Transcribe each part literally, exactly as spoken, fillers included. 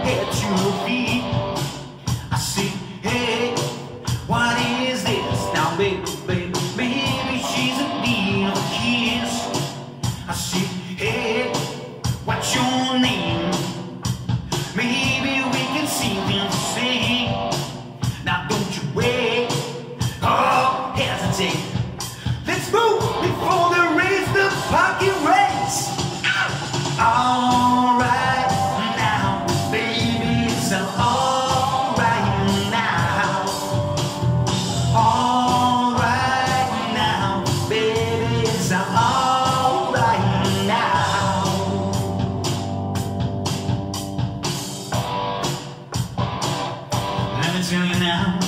head to her feet. I said, hey, what is this? Now baby, baby, baby, she's in need of a kiss. I said, hey, what's your name? Maybe we can see them sing. Now don't you wait or hesitate. Let's move before they raise the pocket race. All right now, baby, it's all right now. All right now, baby, it's all right now. Let me tell you now,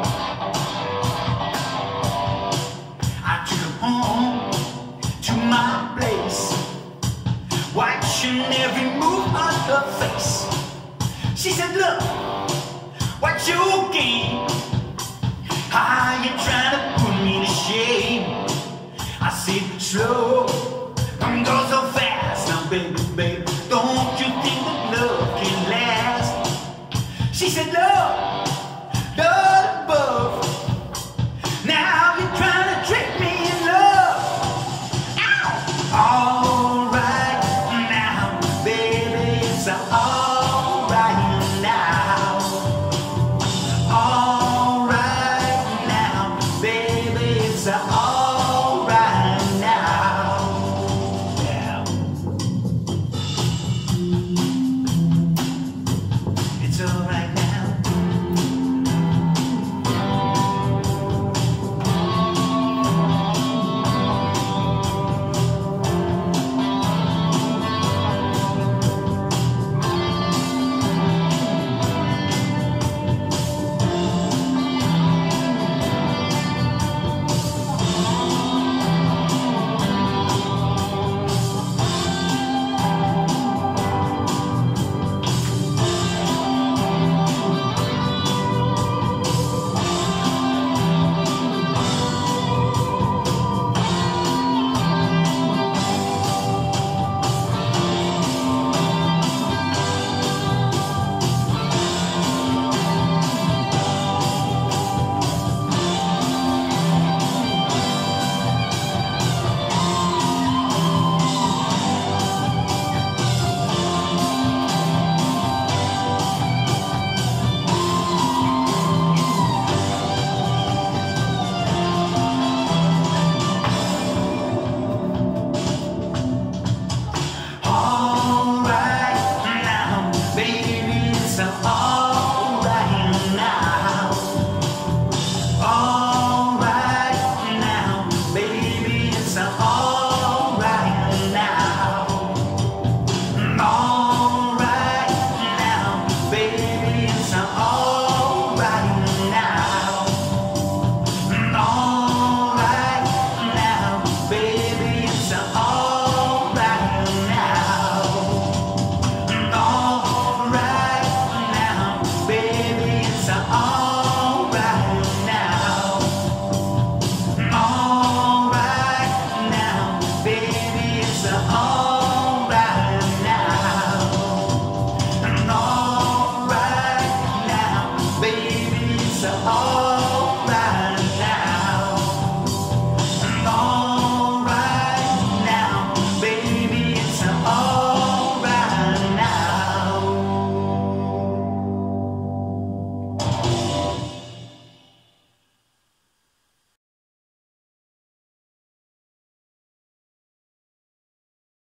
I took her home to my place, watching every move on her face. She said, look, what's your game? How you trying to put me to shame? I said, slow